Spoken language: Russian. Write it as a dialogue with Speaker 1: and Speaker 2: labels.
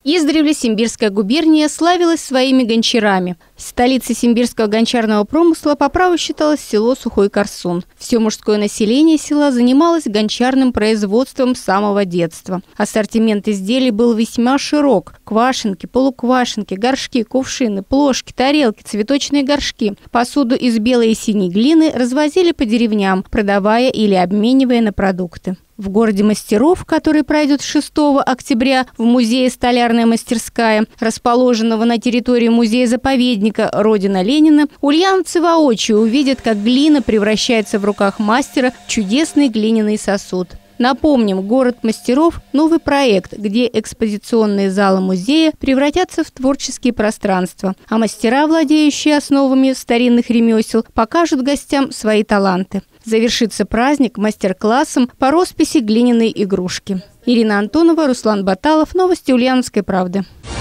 Speaker 1: Издревле Симбирская губерния славилась своими гончарами. Столицей симбирского гончарного промысла по праву считалось село Сухой Корсун. Все мужское население села занималось гончарным производством с самого детства. Ассортимент изделий был весьма широк. Квашенки, полуквашенки, горшки, кувшины, плошки, тарелки, цветочные горшки. Посуду из белой и синей глины развозили по деревням, продавая или обменивая на продукты. В городе мастеров, который пройдет 6 октября в музее «Столярная мастерская», расположенного на территории музея-заповедника «Родина Ленина», ульяновцы воочию увидят, как глина превращается в руках мастера в чудесный глиняный сосуд. Напомним, город мастеров – новый проект, где экспозиционные залы музея превратятся в творческие пространства, а мастера, владеющие основами старинных ремесел, покажут гостям свои таланты. Завершится праздник мастер-классом по росписи глиняной игрушки. Ирина Антонова, Руслан Баталов. Новости Ульяновской правды.